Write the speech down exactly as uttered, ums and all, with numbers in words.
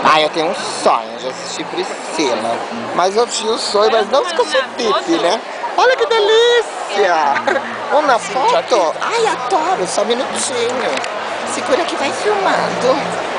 Ah, eu tenho um sonho de assistir Priscila. Mas eu tinha o sonho, mas não ficou sem pipi, né? Olha que delícia! Vamos na foto? Ai, adoro, só um minutinho. Segura que vai filmando.